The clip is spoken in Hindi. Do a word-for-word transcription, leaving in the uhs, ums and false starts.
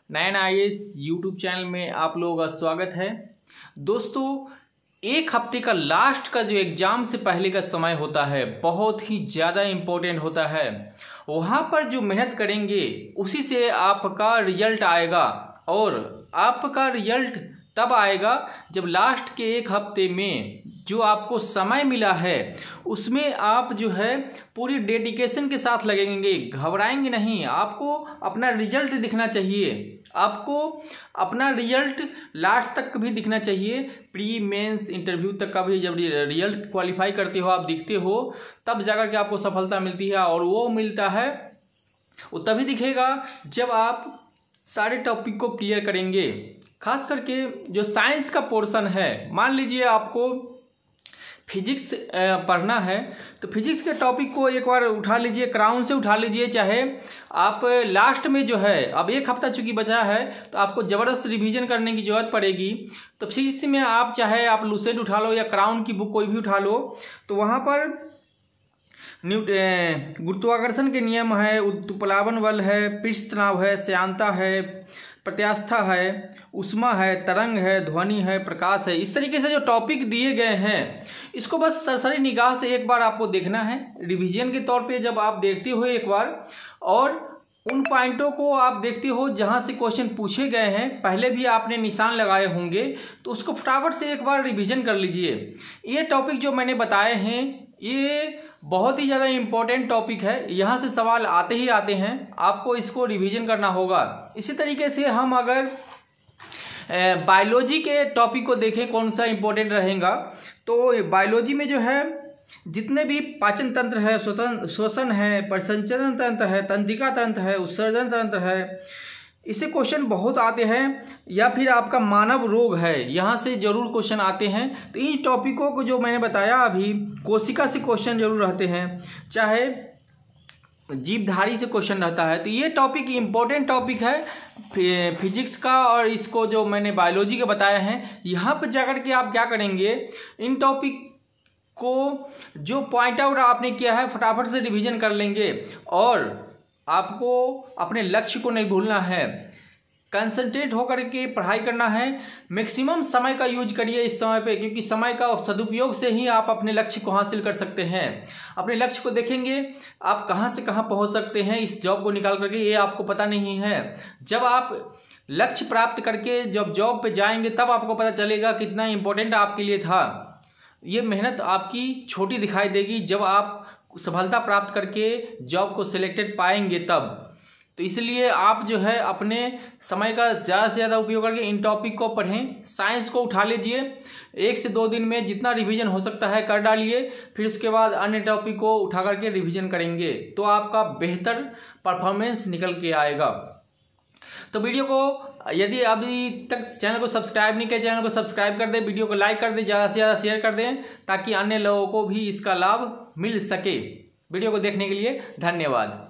Nine I A S YouTube channel में आप लोगों का स्वागत है। दोस्तों, एक हफ्ते का लास्ट का जो एग्ज़ाम से पहले का समय होता है बहुत ही ज़्यादा इम्पोर्टेंट होता है। वहाँ पर जो मेहनत करेंगे उसी से आपका रिजल्ट आएगा, और आपका रिजल्ट तब आएगा जब लास्ट के एक हफ्ते में जो आपको समय मिला है उसमें आप जो है पूरी डेडिकेशन के साथ लगेंगे, घबराएंगे नहीं। आपको अपना रिजल्ट दिखना चाहिए, आपको अपना रिजल्ट लास्ट तक भी दिखना चाहिए। प्री मेंस इंटरव्यू तक का भी जब रिजल्ट क्वालिफाई करते हो, आप दिखते हो, तब जाकर के आपको सफलता मिलती है। और वो मिलता है वो तभी दिखेगा जब आप सारे टॉपिक को क्लियर करेंगे। खास करके जो साइंस का पोर्शन है, मान लीजिए आपको फिजिक्स पढ़ना है तो फिजिक्स के टॉपिक को एक बार उठा लीजिए, क्राउन से उठा लीजिए। चाहे आप लास्ट में जो है, अब एक हफ्ता चूंकि बचा है तो आपको ज़बरदस्त रिवीजन करने की ज़रूरत पड़ेगी। तो फिजिक्स में आप चाहे आप लूसेंट उठा लो या क्राउन की बुक कोई भी उठा लो, तो वहाँ पर न्यू गुरुत्वाकर्षण के नियम है, उत्प्लावन बल है, पृष्ठ तनाव है, श्यानता है, प्रत्यास्था है, ऊष्मा है, तरंग है, ध्वनि है, प्रकाश है। इस तरीके से जो टॉपिक दिए गए हैं इसको बस सरसरी निगाह से एक बार आपको देखना है रिवीजन के तौर पे। जब आप देखते हो एक बार और उन पॉइंटों को आप देखते हो जहां से क्वेश्चन पूछे गए हैं, पहले भी आपने निशान लगाए होंगे, तो उसको फटाफट से एक बार रिवीजन कर लीजिए। ये टॉपिक जो मैंने बताए हैं ये बहुत ही ज़्यादा इम्पोर्टेंट टॉपिक है, यहाँ से सवाल आते ही आते हैं, आपको इसको रिवीजन करना होगा। इसी तरीके से हम अगर बायोलॉजी के टॉपिक को देखें कौन सा इम्पोर्टेंट रहेगा, तो बायोलॉजी में जो है जितने भी पाचन तंत्र है, श्वसन है, परिसंचरण तंत्र है, तंत्रिका तंत्र है, उत्सर्जन तंत्र है, इससे क्वेश्चन बहुत आते हैं। या फिर आपका मानव रोग है, यहाँ से जरूर क्वेश्चन आते हैं। तो इन टॉपिकों को जो मैंने बताया अभी, कोशिका से क्वेश्चन जरूर रहते हैं, चाहे जीवधारी से क्वेश्चन रहता है। तो ये टॉपिक इम्पोर्टेंट टॉपिक है फिजिक्स का, और इसको जो मैंने बायोलॉजी के बताया है, यहाँ पर जाकर के आप क्या करेंगे, इन टॉपिक को जो पॉइंट आउट आपने किया है फटाफट से रिवीजन कर लेंगे। और आपको अपने लक्ष्य को नहीं भूलना है, कंसंट्रेट होकर के पढ़ाई करना है। मैक्सिमम समय का यूज करिए इस समय पे, क्योंकि समय का सदुपयोग से ही आप अपने लक्ष्य को हासिल कर सकते हैं। अपने लक्ष्य को देखेंगे आप कहाँ से कहाँ पहुँच सकते हैं इस जॉब को निकाल करके, ये आपको पता नहीं है। जब आप लक्ष्य प्राप्त करके जब जॉब पे जाएंगे तब आपको पता चलेगा कितना इम्पोर्टेंट आपके लिए था। ये मेहनत आपकी छोटी दिखाई देगी जब आप सफलता प्राप्त करके जॉब को सिलेक्टेड पाएंगे तब। तो इसलिए आप जो है अपने समय का ज़्यादा से ज़्यादा उपयोग करके इन टॉपिक को पढ़ें। साइंस को उठा लीजिए, एक से दो दिन में जितना रिवीजन हो सकता है कर डालिए, फिर उसके बाद अन्य टॉपिक को उठा करके रिवीजन करेंगे तो आपका बेहतर परफॉर्मेंस निकल के आएगा। तो वीडियो को यदि अभी तक चैनल को सब्सक्राइब नहीं किया, चैनल को सब्सक्राइब कर दें, वीडियो को लाइक कर दें, ज़्यादा से ज़्यादा शेयर कर दें ताकि अन्य लोगों को भी इसका लाभ मिल सके। वीडियो को देखने के लिए धन्यवाद।